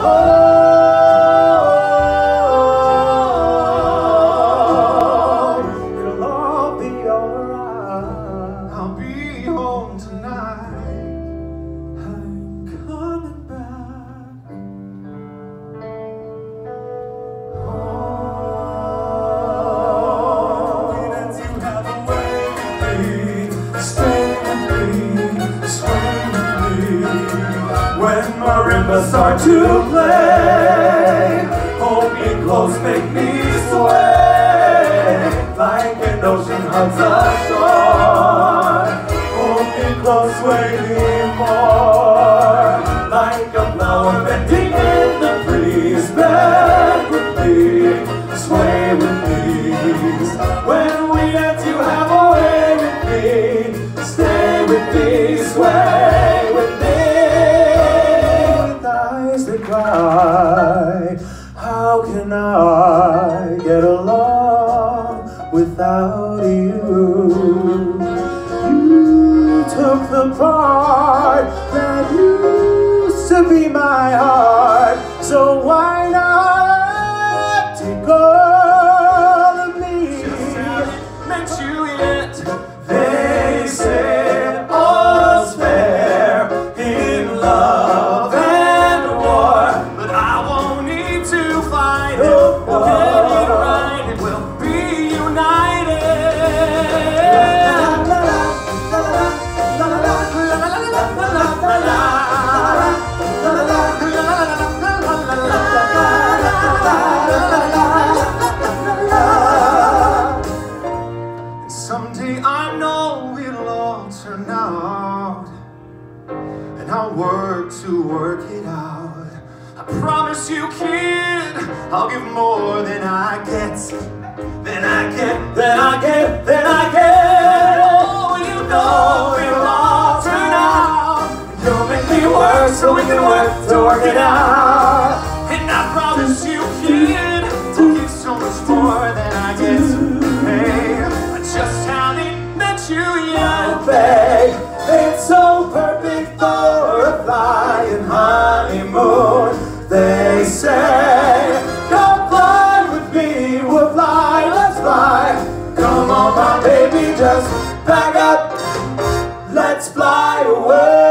It'll all be alright. I'll be home tonight. I'm coming back home. And you have a way with me, stay with me, sway with me. When marimbas start to play, hold me close, make me sway, like an ocean hugs the shore. Hold me close, sway me more, like a flower bending in the breeze. Bend with me, sway with me. When we dance, you have a way with me, stay with me, sway with me. With eyes that cry, how can I get along without you? You took the part that used to be my heart, so why not take all of me? Just haven't met you yet. They say all's fair in love and war, but I won't need to fight it. We'll get it right and we'll be united. And someday I know it'll all turn out, and I'll work to work it out. I promise you, kid, I'll give more than I get, than I get, than I get, than I get. Oh, you know it'll all turn out. You'll make me work so we can work to work it out. And I promise you, kid, to give so much more than I get. Hey, I just haven't met you yet, babe. It's so perfect for a flying honeymoon. They say, come fly with me, we'll fly, let's fly. Come on, my baby, just pack up, let's fly away.